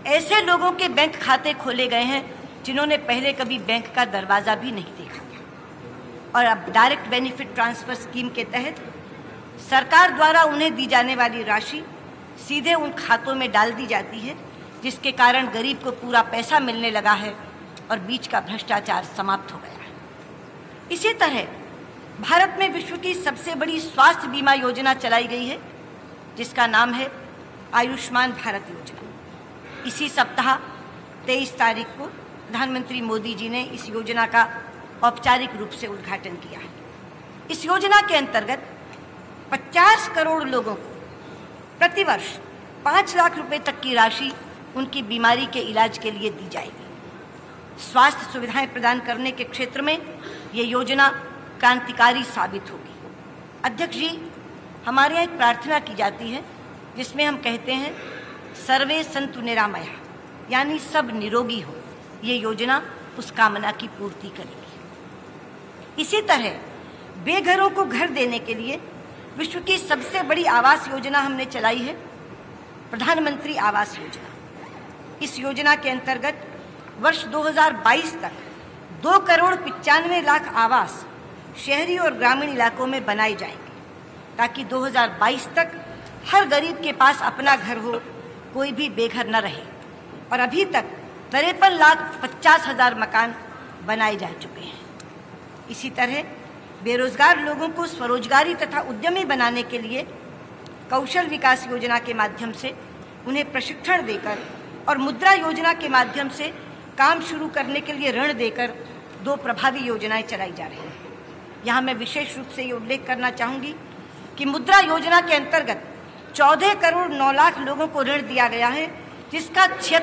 ऐसे लोगों के बैंक खाते खोले गए हैं जिन्होंने पहले कभी बैंक का दरवाज़ा भी नहीं देखा था। और अब डायरेक्ट बेनिफिट ट्रांसफ़र स्कीम के तहत सरकार द्वारा उन्हें दी जाने वाली राशि सीधे उन खातों में डाल दी जाती है, जिसके कारण गरीब को पूरा पैसा मिलने लगा है और बीच का भ्रष्टाचार समाप्त हो गया है। इसी तरह भारत में विश्व की सबसे बड़ी स्वास्थ्य बीमा योजना चलाई गई है, जिसका नाम है आयुष्मान भारत योजना। इसी सप्ताह 23 तारीख को प्रधानमंत्री मोदी जी ने इस योजना का औपचारिक रूप से उद्घाटन किया है। इस योजना के अंतर्गत 50 करोड़ लोगों को प्रतिवर्ष 5 लाख रुपए तक की राशि उनकी बीमारी के इलाज के लिए दी जाएगी। स्वास्थ्य सुविधाएं प्रदान करने के क्षेत्र में ये योजना क्रांतिकारी साबित होगी। अध्यक्ष जी, हमारे यहाँ एक प्रार्थना की जाती है जिसमें हम कहते हैं सर्वे संतु निरामया, यानी सब निरोगी हो। ये योजना उस कामना की पूर्ति करेगी। इसी तरह बेघरों को घर देने के लिए विश्व की सबसे बड़ी आवास योजना हमने चलाई है, प्रधानमंत्री आवास योजना। इस योजना के अंतर्गत वर्ष 2022 तक 2 करोड़ 95 लाख आवास शहरी और ग्रामीण इलाकों में बनाए जाएंगे, ताकि 2022 तक हर गरीब के पास अपना घर हो, कोई भी बेघर न रहे। और अभी तक 53,50,000 मकान बनाए जा चुके हैं। इसी तरह बेरोजगार लोगों को स्वरोजगारी तथा उद्यमी बनाने के लिए कौशल विकास योजना के माध्यम से उन्हें प्रशिक्षण देकर और मुद्रा योजना के माध्यम से काम शुरू करने के लिए ऋण देकर 2 प्रभावी योजनाएं चलाई जा रही हैं। यहाँ मैं विशेष रूप से ये उल्लेख करना चाहूँगी कि मुद्रा योजना के अंतर्गत 14 करोड़ 9 लाख लोगों को ऋण दिया गया है, जिसका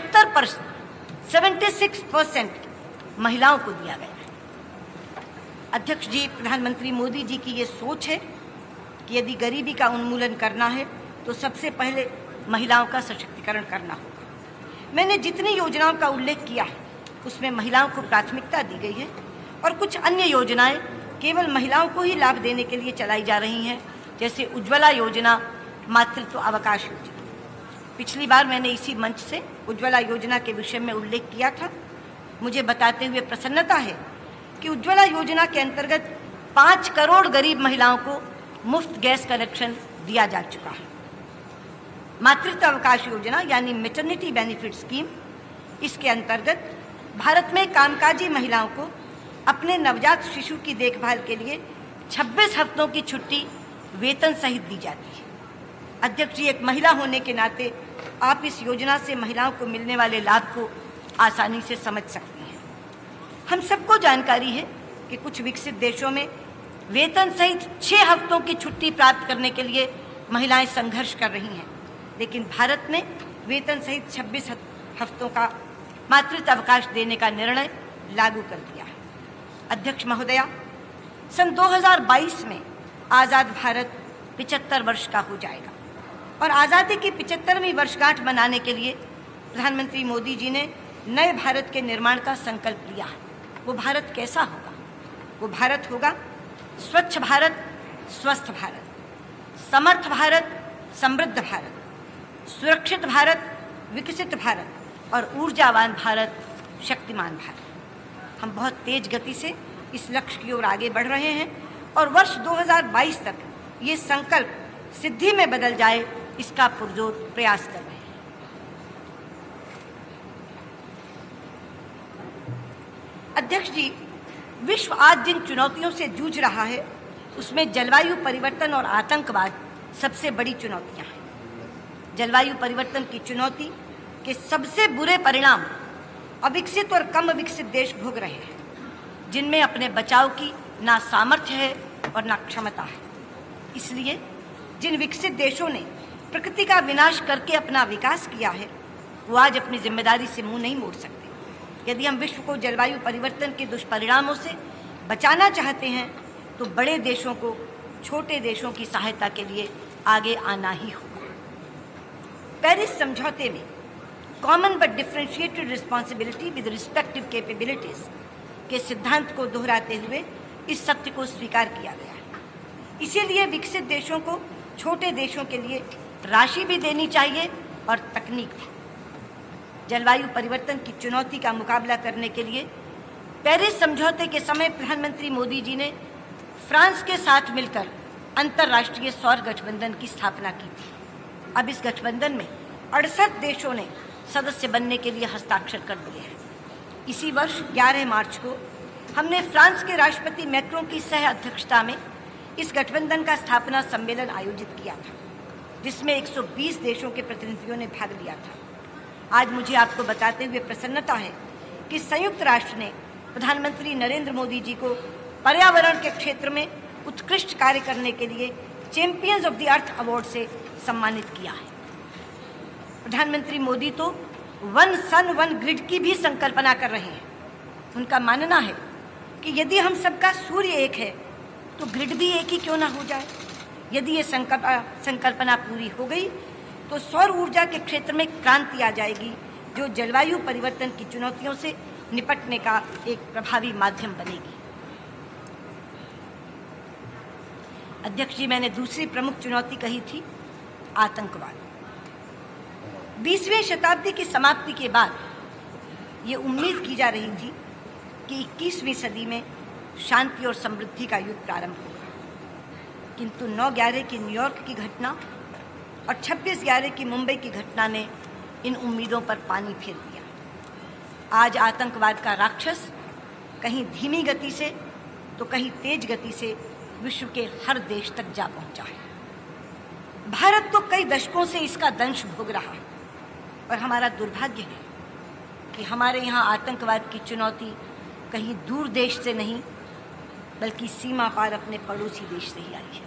76% महिलाओं को दिया गया है। अध्यक्ष जी, प्रधानमंत्री मोदी जी की ये सोच है कि यदि गरीबी का उन्मूलन करना है तो सबसे पहले महिलाओं का सशक्तिकरण करना होगा। मैंने जितनी योजनाओं का उल्लेख किया है उसमें महिलाओं को प्राथमिकता दी गई है और कुछ अन्य योजनाएं केवल महिलाओं को ही लाभ देने के लिए चलाई जा रही हैं, जैसे उज्ज्वला योजना, मातृत्व अवकाश योजना। पिछली बार मैंने इसी मंच से उज्ज्वला योजना के विषय में उल्लेख किया था। मुझे बताते हुए प्रसन्नता है कि उज्ज्वला योजना के अंतर्गत 5 करोड़ गरीब महिलाओं को मुफ्त गैस कनेक्शन दिया जा चुका है। मातृत्व अवकाश योजना यानी मैटरनिटी बेनिफिट स्कीम, इसके अंतर्गत भारत में कामकाजी महिलाओं को अपने नवजात शिशु की देखभाल के लिए 26 हफ्तों की छुट्टी वेतन सहित दी जाती है। अध्यक्ष जी, एक महिला होने के नाते आप इस योजना से महिलाओं को मिलने वाले लाभ को आसानी से समझ सकती हैं। हम सबको जानकारी है कि कुछ विकसित देशों में वेतन सहित 6 हफ्तों की छुट्टी प्राप्त करने के लिए महिलाएं संघर्ष कर रही हैं, लेकिन भारत ने वेतन सहित 26 हफ्तों का मातृत्व अवकाश देने का निर्णय लागू कर दिया है। अध्यक्ष महोदया, सन 2022 में आज़ाद भारत 75 वर्ष का हो जाएगा और आज़ादी की 75वीं वर्षगांठ मनाने के लिए प्रधानमंत्री मोदी जी ने नए भारत के निर्माण का संकल्प लिया है। वो भारत कैसा होगा? वो भारत होगा स्वच्छ भारत, स्वस्थ भारत, समर्थ भारत, समृद्ध भारत, सुरक्षित भारत, विकसित भारत और ऊर्जावान भारत, शक्तिमान भारत। हम बहुत तेज गति से इस लक्ष्य की ओर आगे बढ़ रहे हैं और वर्ष 2022 तक ये संकल्प सिद्धि में बदल जाए, इसका पुरजोर प्रयास कर रहे हैं। अध्यक्ष जी, विश्व आज जिन चुनौतियों से जूझ रहा है उसमें जलवायु परिवर्तन और आतंकवाद सबसे बड़ी चुनौतियां हैं। जलवायु परिवर्तन की चुनौती के सबसे बुरे परिणाम अविकसित और कम विकसित देश भोग रहे हैं, जिनमें अपने बचाव की ना सामर्थ्य है और ना क्षमता है। इसलिए जिन विकसित देशों ने प्रकृति का विनाश करके अपना विकास किया है, वो आज अपनी जिम्मेदारी से मुंह नहीं मोड़ सकते। यदि हम विश्व को जलवायु परिवर्तन के दुष्परिणामों से बचाना चाहते हैं तो बड़े देशों को छोटे देशों की सहायता के लिए आगे आना ही होगा। पेरिस समझौते में common but differentiated responsibility with respective capabilities के सिद्धांत को दोहराते हुए इस सत्य को स्वीकार किया गया है। इसीलिए विकसित देशों को छोटे देशों के लिए राशि भी देनी चाहिए और तकनीक भी। जलवायु परिवर्तन की चुनौती का मुकाबला करने के लिए पेरिस समझौते के समय प्रधानमंत्री मोदी जी ने फ्रांस के साथ मिलकर अंतर्राष्ट्रीय सौर गठबंधन की स्थापना की थी। अब इस गठबंधन में 68 देशों ने सदस्य बनने के लिए हस्ताक्षर कर दिए हैं। इसी वर्ष 11 मार्च को हमने फ्रांस के राष्ट्रपति मैक्रों की सह अध्यक्षता में इस गठबंधन का स्थापना सम्मेलन आयोजित किया था, जिसमें 120 देशों के प्रतिनिधियों ने भाग लिया था। आज मुझे आपको बताते हुए प्रसन्नता है कि संयुक्त राष्ट्र ने प्रधानमंत्री नरेंद्र मोदी जी को पर्यावरण के क्षेत्र में उत्कृष्ट कार्य करने के लिए champions of the earth award से सम्मानित किया है। प्रधानमंत्री मोदी तो वन सन वन ग्रिड की भी संकल्पना कर रहे हैं। उनका मानना है कि यदि हम सबका सूर्य एक है तो ग्रिड भी एक ही क्यों ना हो जाए। यदि ये संकल्पना पूरी हो गई तो सौर ऊर्जा के क्षेत्र में क्रांति आ जाएगी, जो जलवायु परिवर्तन की चुनौतियों से निपटने का एक प्रभावी माध्यम बनेगी। अध्यक्ष जी, मैंने दूसरी प्रमुख चुनौती कही थी आतंकवाद। 20वीं शताब्दी की समाप्ति के बाद ये उम्मीद की जा रही थी कि 21वीं सदी में शांति और समृद्धि का युग प्रारंभ होगा, किंतु 9/11 की न्यूयॉर्क की घटना और 26/11 की मुंबई की घटना ने इन उम्मीदों पर पानी फेर दिया। आज आतंकवाद का राक्षस कहीं धीमी गति से तो कहीं तेज गति से विश्व के हर देश तक जा पहुंचा है। भारत तो कई दशकों से इसका दंश भोग रहा है और हमारा दुर्भाग्य है कि हमारे यहाँ आतंकवाद की चुनौती कहीं दूर देश से नहीं बल्कि सीमा पार अपने पड़ोसी देश से ही आई है।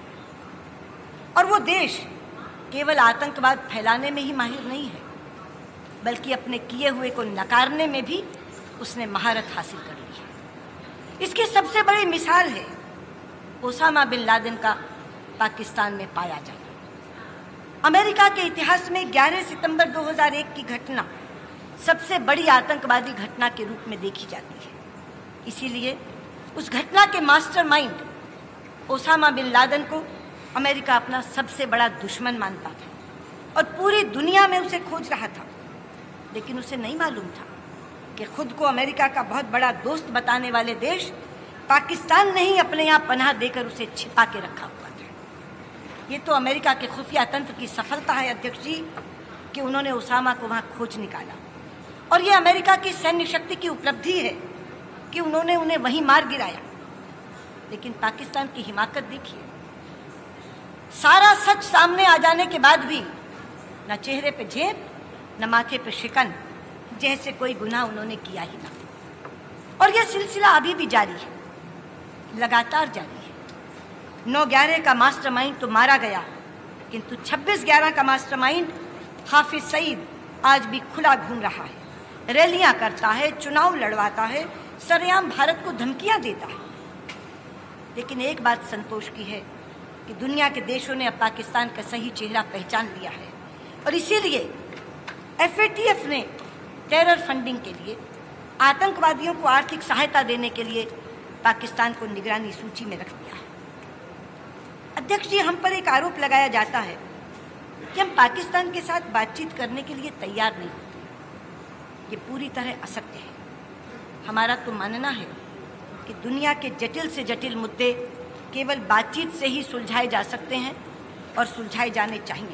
और वो देश केवल आतंकवाद फैलाने में ही माहिर नहीं है, बल्कि अपने किए हुए को नकारने में भी उसने महारत हासिल कर ली है। इसकी सबसे बड़ी मिसाल है ओसामा बिन लादेन का पाकिस्तान में पाया जाना। अमेरिका के इतिहास में 11 सितंबर 2001 की घटना सबसे बड़ी आतंकवादी घटना के रूप में देखी जाती है। इसीलिए उस घटना के मास्टरमाइंड ओसामा बिन लादेन को अमेरिका अपना सबसे बड़ा दुश्मन मानता था और पूरी दुनिया में उसे खोज रहा था। लेकिन उसे नहीं मालूम था कि खुद को अमेरिका का बहुत बड़ा दोस्त बताने वाले देश पाकिस्तान ने ही अपने यहाँ पनाह देकर उसे छिपा के रखा हुआ था। ये तो अमेरिका के खुफिया तंत्र की सफलता है अध्यक्ष जी कि उन्होंने ओसामा को वहाँ खोज निकाला, और ये अमेरिका की सैन्य शक्ति की उपलब्धि है कि उन्होंने उन्हें वहीं मार गिराया। लेकिन पाकिस्तान की हिमाकत देखिए, सारा सच सामने आ जाने के बाद भी न चेहरे पे झेप न माथे पे शिकन, जैसे कोई गुनाह उन्होंने किया ही ना। और यह सिलसिला अभी भी जारी है, लगातार जारी है। 9/11 का मास्टरमाइंड तो मारा गया, किंतु 26/11 का मास्टरमाइंड हाफिज सईद आज भी खुला घूम रहा है, रैलियां करता है, चुनाव लड़वाता है, सरेआम भारत को धमकियां देता है। लेकिन एक बात संतोष की है कि दुनिया के देशों ने अब पाकिस्तान का सही चेहरा पहचान लिया है, और इसीलिए FATF ने टेरर फंडिंग के लिए, आतंकवादियों को आर्थिक सहायता देने के लिए पाकिस्तान को निगरानी सूची में रख दिया है। अध्यक्ष जी, हम पर एक आरोप लगाया जाता है कि हम पाकिस्तान के साथ बातचीत करने के लिए तैयार नहीं होते। ये पूरी तरह असत्य है। हमारा तो मानना है कि दुनिया के जटिल से जटिल मुद्दे केवल बातचीत से ही सुलझाए जा सकते हैं और सुलझाए जाने चाहिए।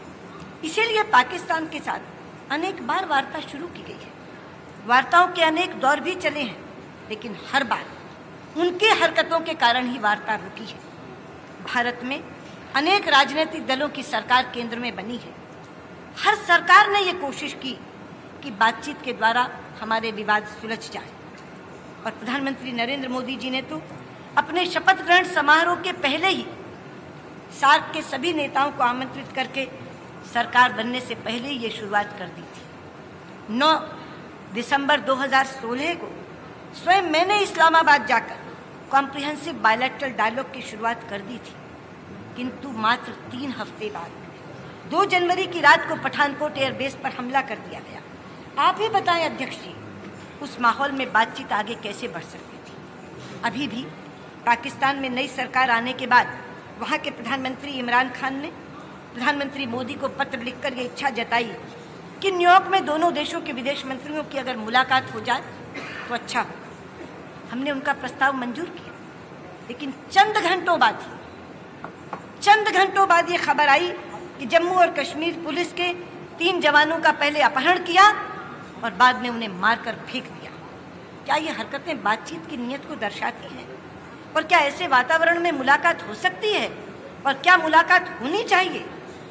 इसीलिए पाकिस्तान के साथ अनेक बार वार्ता शुरू की गई है। वार्ताओं के अनेक दौर भी चले हैं, लेकिन हर बार उनकी हरकतों के कारण ही वार्ता रुकी है। भारत में अनेक राजनीतिक दलों की सरकार केंद्र में बनी है। हर सरकार ने ये कोशिश की कि बातचीत के द्वारा हमारे विवाद सुलझ जाए, और प्रधानमंत्री नरेंद्र मोदी जी ने तो अपने शपथ ग्रहण समारोह के पहले ही सार्क के सभी नेताओं को आमंत्रित करके सरकार बनने से पहले ही ये शुरुआत कर दी थी। 9 दिसंबर 2016 को स्वयं मैंने इस्लामाबाद जाकर कॉम्प्रिहेंसिव बायलैटरल डायलॉग की शुरुआत कर दी थी, किंतु मात्र 3 हफ्ते बाद 2 जनवरी की रात को पठानकोट एयरबेस पर हमला कर दिया गया। आप ही बताएं अध्यक्ष जी, उस माहौल में बातचीत आगे कैसे बढ़ सकती थी। अभी भी पाकिस्तान में नई सरकार आने के बाद वहाँ के प्रधानमंत्री इमरान खान ने प्रधानमंत्री मोदी को पत्र लिखकर ये इच्छा जताई कि न्यूयॉर्क में दोनों देशों के विदेश मंत्रियों की अगर मुलाकात हो जाए तो अच्छा हो। हमने उनका प्रस्ताव मंजूर किया, लेकिन चंद घंटों बाद ये खबर आई कि जम्मू और कश्मीर पुलिस के 3 जवानों का पहले अपहरण किया और बाद में उन्हें मारकर फेंक दिया। क्या ये हरकतें बातचीत की नीयत को दर्शाती हैं? और क्या ऐसे वातावरण में मुलाकात हो सकती है? और क्या मुलाकात होनी चाहिए?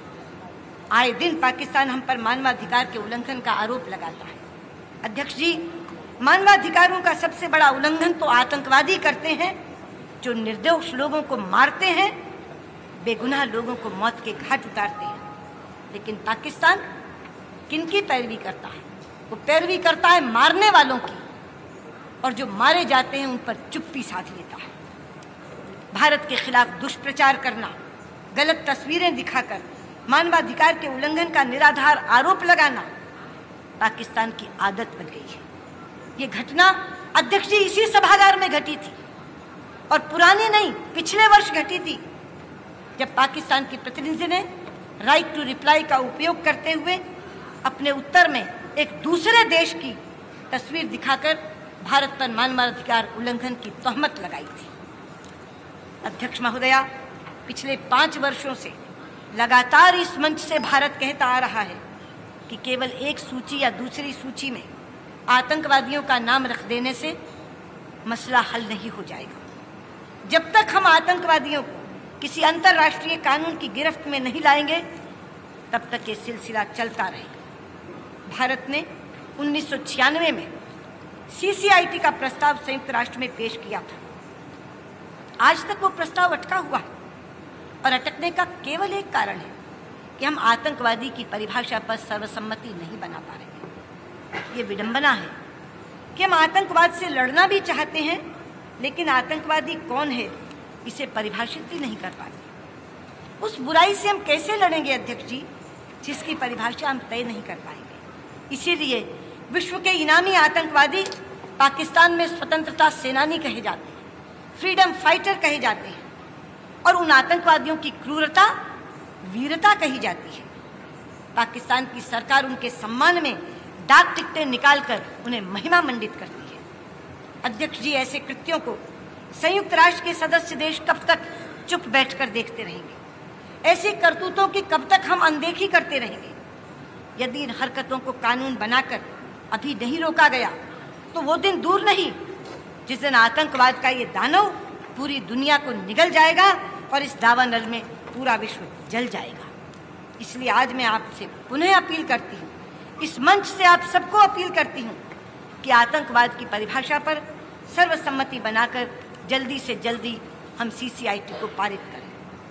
आए दिन पाकिस्तान हम पर मानवाधिकार के उल्लंघन का आरोप लगाता है। अध्यक्ष जी, मानवाधिकारों का सबसे बड़ा उल्लंघन तो आतंकवादी करते हैं, जो निर्दोष लोगों को मारते हैं, बेगुनाह लोगों को मौत के घाट उतारते हैं। लेकिन पाकिस्तान किनकी पैरवी करता है? वो पैरवी करता है मारने वालों की, और जो मारे जाते हैं उन पर चुप्पी साध लेता है। भारत के खिलाफ दुष्प्रचार करना, गलत तस्वीरें दिखाकर मानवाधिकार के उल्लंघन का निराधार आरोप लगाना पाकिस्तान की आदत बन गई है। ये घटना अध्यक्ष जी इसी सभागार में घटी थी, और पुरानी नहीं, पिछले वर्ष घटी थी, जब पाकिस्तान की प्रतिनिधि ने राइट टू रिप्लाई का उपयोग करते हुए अपने उत्तर में एक दूसरे देश की तस्वीर दिखाकर भारत पर मानवाधिकार उल्लंघन की तोहमत लगाई थी। अध्यक्ष महोदया, पिछले 5 वर्षों से लगातार इस मंच से भारत कहता आ रहा है कि केवल एक सूची या दूसरी सूची में आतंकवादियों का नाम रख देने से मसला हल नहीं हो जाएगा। जब तक हम आतंकवादियों को किसी अंतर्राष्ट्रीय कानून की गिरफ्त में नहीं लाएंगे, तब तक ये सिलसिला चलता रहेगा। भारत ने 1996 में CCIT का प्रस्ताव संयुक्त राष्ट्र में पेश किया था। आज तक वो प्रस्ताव अटका हुआ है, और अटकने का केवल एक कारण है कि हम आतंकवादी की परिभाषा पर सर्वसम्मति नहीं बना पा रहे। ये विडंबना है कि हम आतंकवाद से लड़ना भी चाहते हैं, लेकिन आतंकवादी कौन है इसे परिभाषित भी नहीं कर पाते। उस बुराई से हम कैसे लड़ेंगे अध्यक्ष जी, जिसकी परिभाषा हम तय नहीं कर पाएंगे। इसीलिए विश्व के इनामी आतंकवादी पाकिस्तान में स्वतंत्रता सेनानी कहे जाते हैं, फ्रीडम फाइटर कहे जाते हैं, और उन आतंकवादियों की क्रूरता वीरता कही जाती है। पाकिस्तान की सरकार उनके सम्मान में डाक टिकटें निकालकर उन्हें महिमा मंडित करती है। अध्यक्ष जी, ऐसे कृत्यों को संयुक्त राष्ट्र के सदस्य देश कब तक चुप बैठकर देखते रहेंगे? ऐसी करतूतों की कब तक हम अनदेखी करते रहेंगे? यदि इन हरकतों को कानून बनाकर अभी नहीं रोका गया, तो वो दिन दूर नहीं जिस दिन आतंकवाद का ये दानव पूरी दुनिया को निगल जाएगा और इस दावानल में पूरा विश्व जल जाएगा। इसलिए आज मैं आपसे पुनः अपील करती हूँ, इस मंच से आप सबको अपील करती हूँ कि आतंकवाद की परिभाषा पर सर्वसम्मति बनाकर जल्दी से जल्दी हम CCIT को पारित करें।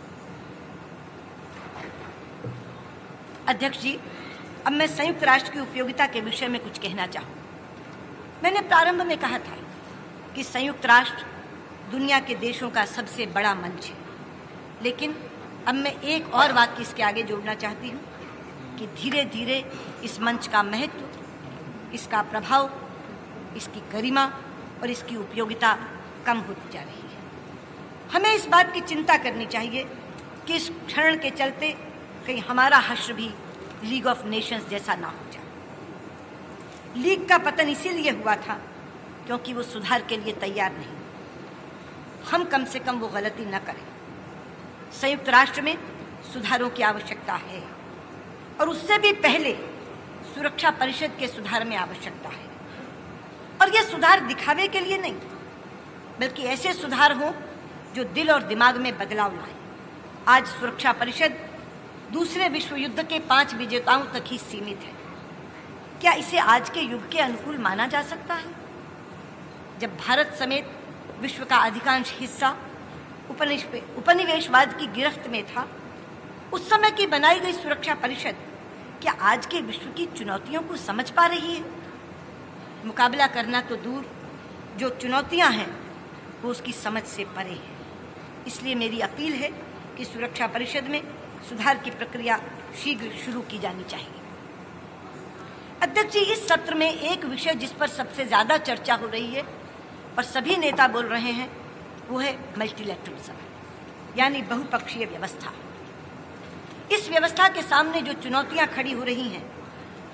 अध्यक्ष जी, अब मैं संयुक्त राष्ट्र की उपयोगिता के विषय में कुछ कहना चाहूँ। मैंने प्रारंभ में कहा था कि संयुक्त राष्ट्र दुनिया के देशों का सबसे बड़ा मंच है, लेकिन अब मैं एक और वाक्य इसके आगे जोड़ना चाहती हूँ कि धीरे धीरे इस मंच का महत्व, इसका प्रभाव, इसकी गरिमा और इसकी उपयोगिता कम होती जा रही है। हमें इस बात की चिंता करनी चाहिए कि इस क्षरण के चलते कहीं हमारा हश्र भी लीग ऑफ नेशंस जैसा ना हो जाए। लीग का पतन इसीलिए हुआ था क्योंकि वो सुधार के लिए तैयार नहीं। हम कम से कम वो गलती न करें। संयुक्त राष्ट्र में सुधारों की आवश्यकता है, और उससे भी पहले सुरक्षा परिषद के सुधार में आवश्यकता है। और ये सुधार दिखावे के लिए नहीं, बल्कि ऐसे सुधार हों जो दिल और दिमाग में बदलाव लाएं। आज सुरक्षा परिषद दूसरे विश्व युद्ध के 5 विजेताओं तक ही सीमित है। क्या इसे आज के युग के अनुकूल माना जा सकता है? जब भारत समेत विश्व का अधिकांश हिस्सा उपनिवेशवाद की गिरफ्त में था, उस समय की बनाई गई सुरक्षा परिषद क्या आज के विश्व की चुनौतियों को समझ पा रही है? मुकाबला करना तो दूर, जो चुनौतियां हैं वो उसकी समझ से परे है। इसलिए मेरी अपील है कि सुरक्षा परिषद में सुधार की प्रक्रिया शीघ्र शुरू की जानी चाहिए। अध्यक्ष जी, इस सत्र में एक विषय जिस पर सबसे ज़्यादा चर्चा हो रही है और सभी नेता बोल रहे हैं, वो है मल्टीलैटरलिज्म, यानी बहुपक्षीय व्यवस्था। इस व्यवस्था के सामने जो चुनौतियां खड़ी हो रही हैं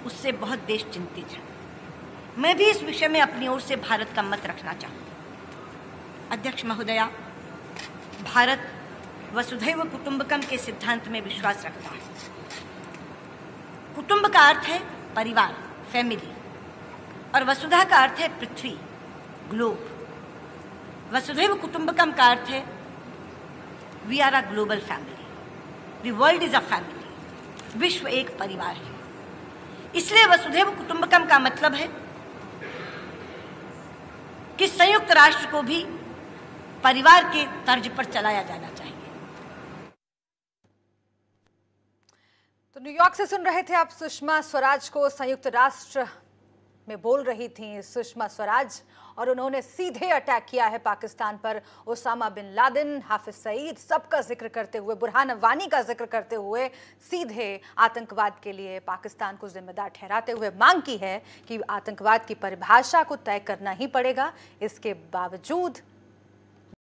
उससे बहुत देश चिंतित है। मैं भी इस विषय में अपनी ओर से भारत का मत रखना चाहूँगी। अध्यक्ष महोदया, भारत वसुधैव कुटुंबकम के सिद्धांत में विश्वास रखता है। कुटुंब का अर्थ है परिवार, फैमिली, और वसुधा का अर्थ है पृथ्वी, ग्लोब। वसुधैव कुटुंबकम का अर्थ है we are a global family, the world is a family, विश्व एक परिवार है। इसलिए वसुधैव कुटुंबकम का मतलब है कि संयुक्त राष्ट्र को भी परिवार के तर्ज पर चलाया जाना चाहिए। तो न्यूयॉर्क से सुन रहे थे आप सुषमा स्वराज को। संयुक्त राष्ट्र में बोल रही थी सुषमा स्वराज और उन्होंने सीधे अटैक किया है पाकिस्तान पर। Osama bin Laden, Hafiz Saeed, सबका जिक्र करते हुए, बुरहान वानी का जिक्र करते हुए सीधे आतंकवाद के लिए पाकिस्तान को जिम्मेदार ठहराते हुए मांग की है कि आतंकवाद की परिभाषा को तय करना ही पड़ेगा। इसके बावजूद